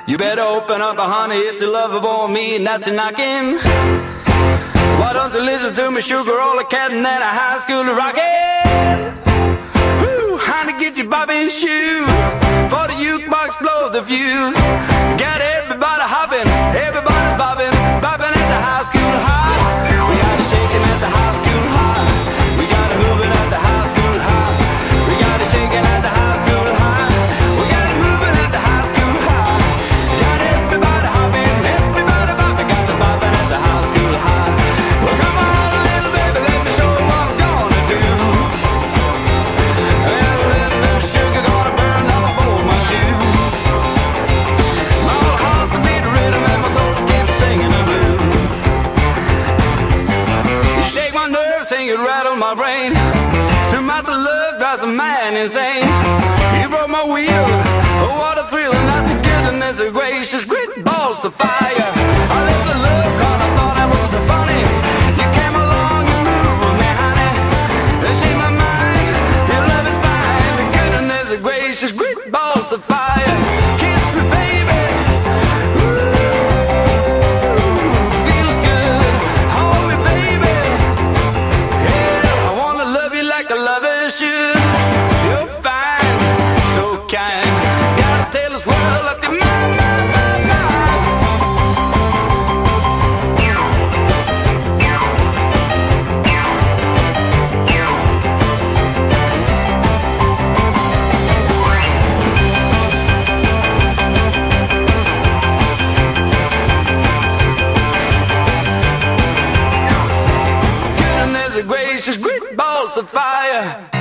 You better open up, honey, it's your love for me, and that's a knocking. Why don't you listen to me, sugar, all a cat and then a high school rockin'? Woo, honey, get your bobbin shoe, for the jukebox blows the fuse. Got everybody hopping, everybody's bobbing, bobbing at the high school high. We got it shaking at the high school high. We got it moving at the high school high. We got it shaking at the high school high. We got it moving at the high school high. Got everybody hopping, everybody bobbing, got the bobbing at the high school high. Well, come on, little baby, let me show you what I'm gonna do. Well, little sugar gonna burn off all my shoes. My old heart to beat the rhythm and my soul keeps singing the blues. You shake my nerves, sing it, rattle my brain. Too much of love drives a man insane. You broke my wheel, oh what a thrill, and that's a goodness gracious, great balls of fire. I let the love come, I thought I was so funny. You came along and moved with me, honey. It changed my mind, your love is fine. The goodness gracious, great balls of fire. Kiss me, baby. Ooh, feels good. Hold me, baby. Yeah, I wanna love you like a lover should. You're fine, so kind. Gotta tell us well up to my. Goodness gracious, great balls of fire.